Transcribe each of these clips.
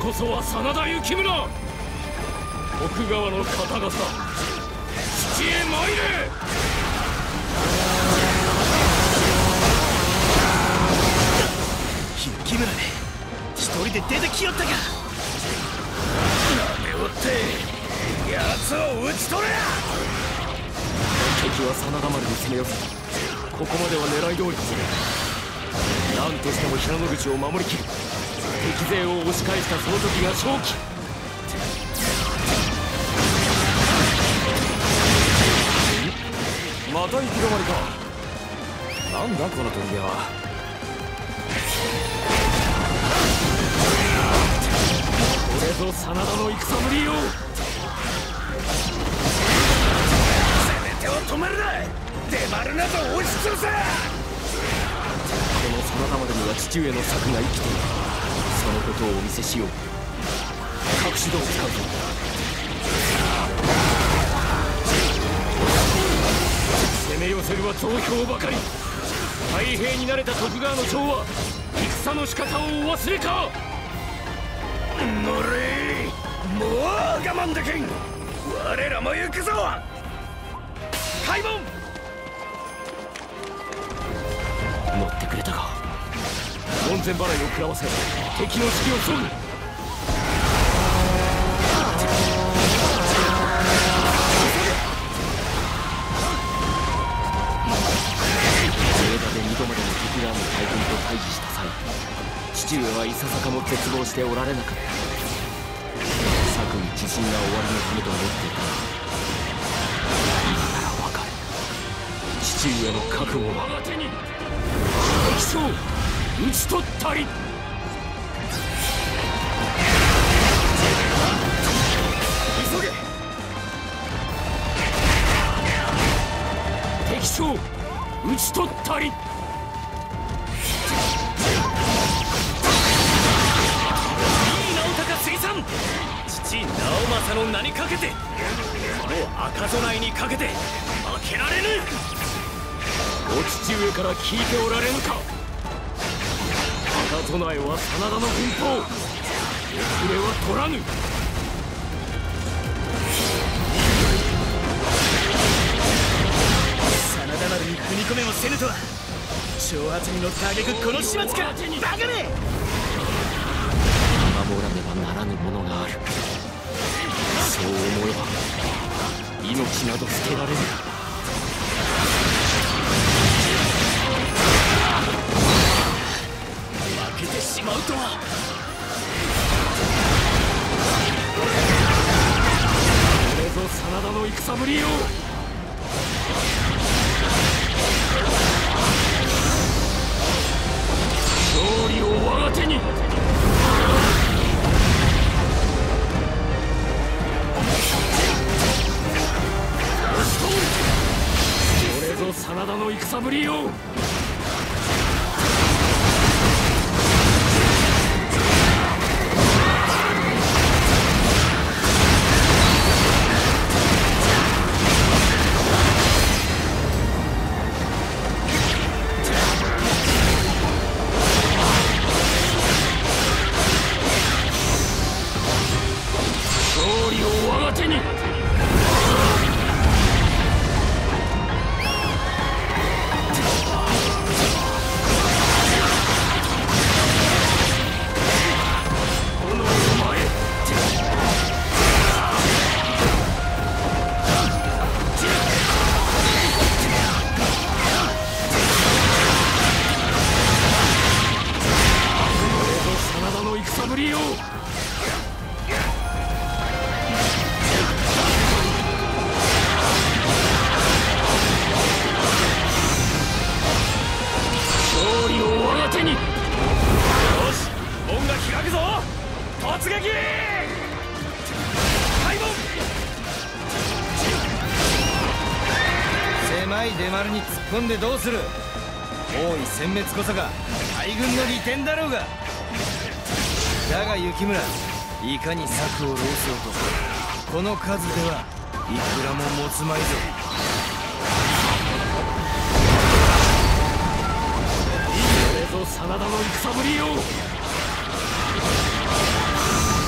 こそは真田幸村。徳川の方々、父へ参れ。 幸村め、一人で出てきよったか。 なめおって奴を討ち取れ。敵は真田丸に攻め寄せ、ここまでは狙い通りですね。何としても平野口を守りきる。敵勢を押し返したその時が勝機。また行き止まりか。なんだこの砦は。これぞ真田の戦ぶりよ。攻め手を止めるな。出丸など押し潰せ。この真田丸には父上の策が生きている。そのことをお見せしよう。隠し戸を使うぞ。攻め寄せるは増票ばかり。太平に慣れた徳川の将は戦の仕方をお忘れか。乗れ、もう我慢できん。我らも行くぞ。開門。乗ってくれたか。門前払いを食らわせ敵の士気を削ぐ。2度までの徳川の大軍と対峙した際、父上はいささかも絶望しておられなかった。策に自信が終わりのためと思っていた。今ならわかる。父上の覚悟は敵将討ち取ったり。急げ。敵将討ち取ったり。父直政の名にかけて、もう赤備えにかけて負けられぬ。お父上から聞いておられぬか。赤備えは真田の軍法、遅れは取らぬ。 真田丸に踏み込めもせぬとは、挑発に乗った挙句この始末か。バカめ。 守らねばならぬものがある。そう思えば命など捨てられぬ。負けてしまうとは。これぞ真田の戦ぶりよ。勝利を我が手に。これぞ真田の戦ぶりよ。勝利を我が手に。 出丸に突っ込んでどうする。包囲殲滅こそが大軍の利点だろうが。だが幸村、いかに策を浪そうとこの数ではいくらも持つまいぞ。これぞ真田の戦ぶりよ。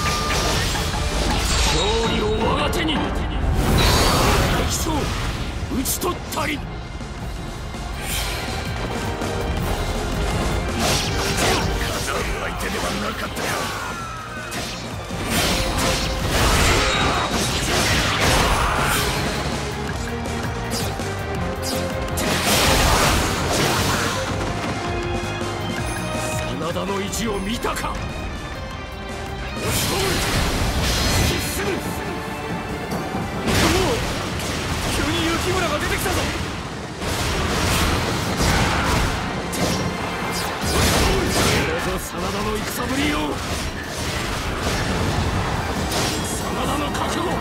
ち取ったり。数ある相手ではなかったか。真田の意地を見たか。押し込む、突き進む。おお、急に雪村が出てきたぞ。これぞ真田の戦ぶりよ。真田の覚悟、こ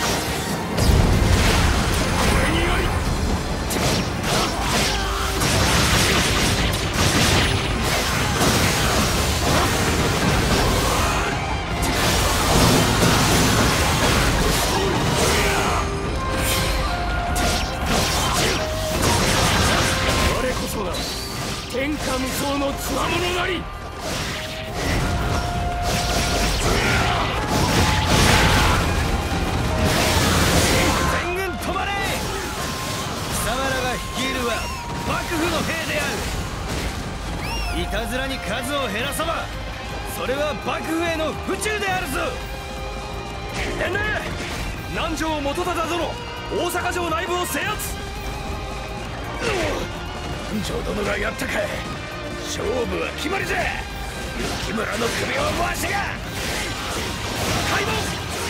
れにより。天下無双のつわものなり。 全軍止まれ。貴様らが率いるは幕府の兵である。いたずらに数を減らさば、それは幕府への不忠であるぞ。 伝令、南条元忠殿、大阪城内部を制圧。南條殿がやったか。勝負は決まりじゃ。雪村の首をわしが開門。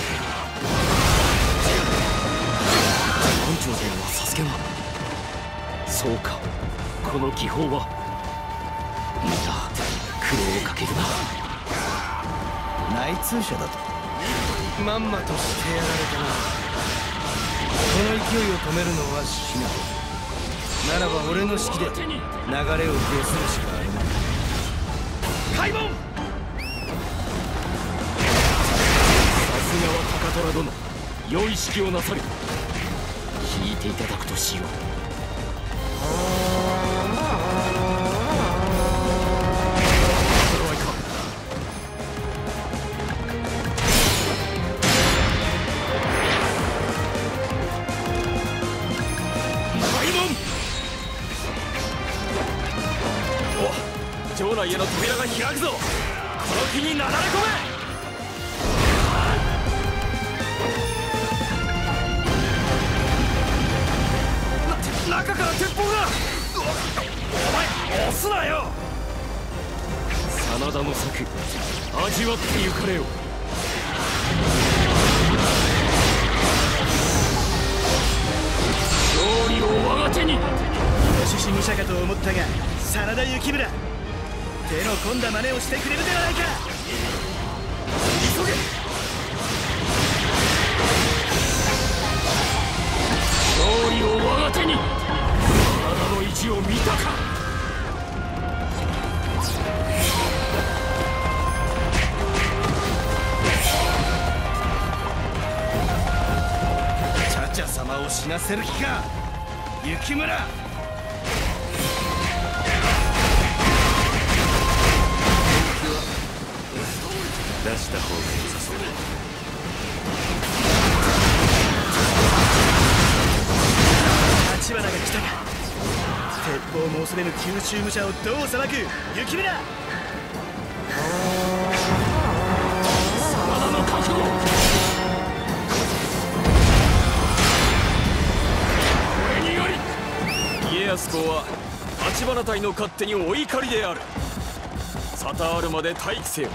南條殿はサスケが。そうか、この技法は。みんな苦労をかけるな。 内通者だとまんまとしてやられたな。この勢いを止めるのは至難。ならば俺の指揮で流れを消するしかあるまい。 開門。さすがは高虎殿、良い指揮をなさる。引いていただくとしよう。それはいかん。開門。城内への扉が開くぞ。この気になだれ込め。中から鉄砲が。お前押すなよ。真田の策、味わってゆかれよ。勝利を我が手に。イノシシ武者かと思ったが真田幸村、手の込んだ真似をしてくれるではないか。急げ。勝利を我が手に。真田の意地を見たか。 茶々様を死なせる気か、雪村。 出した方が良さそうだ。立花が来たか。鉄砲も恐れぬ九州武者をどう裁く雪村。真田の覚悟、これにより。家康公は立花隊の勝手にお怒りである。沙汰あるまで待機せよ。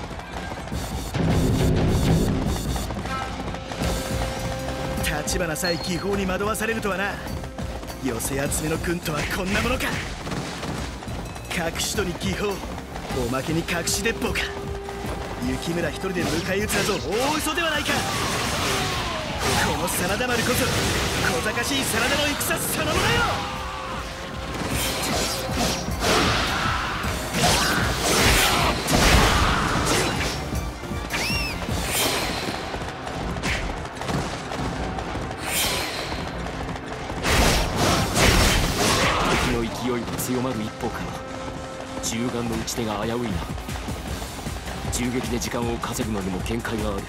立花さえ技法に惑わされるとはな。寄せ集めの軍とはこんなものか。隠しとに技法、おまけに隠し鉄砲か。雪村一人で迎え撃つなぞ大嘘ではないか。この真田丸こそ小賢しい真田の戦そのものよ。勢いが強まる一方から銃眼の打ち手が危ういな。銃撃で時間を稼ぐのにも限界がある。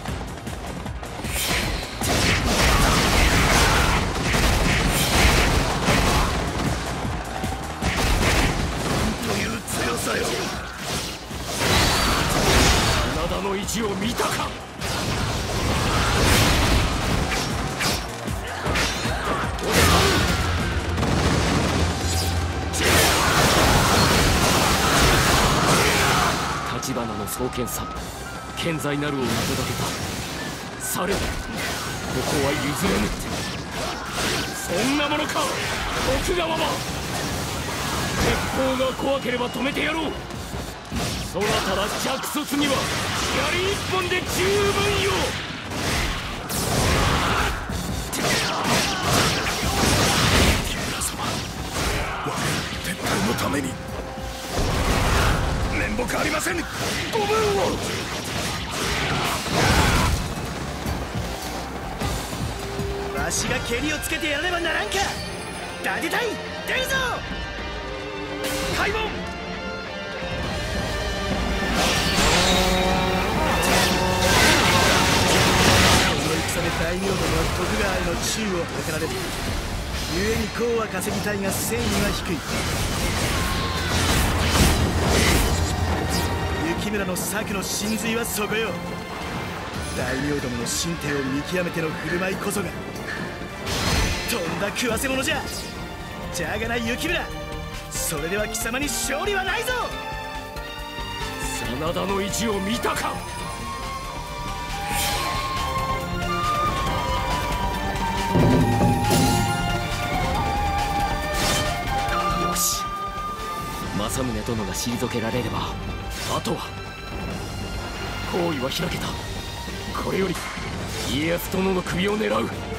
意地を見たか。立花の双剣さ健在なるを見届けた。されどここは譲れぬって。そんなものか徳川は。鉄砲が怖ければ止めてやろう。そなたら着卒には槍一本で十分よ。 我が撤退のために面目ありません。 ごめんを。 わしが蹴りをつけてやらねばならんか。伊達隊出るぞ。開門。この戦で大名どもは徳川への忠を図られる。故に功は稼ぎたいが戦意は低い。雪村の策の真髄はそこよ。大名どもの身体を見極めての振る舞いこそがとんだ食わせ者じゃ。じゃがな雪村、それでは貴様に勝利はないぞ。 真田の意地を見たか。よし、政宗殿が退けられればあとは好意は開けた。これより家康殿の首を狙う。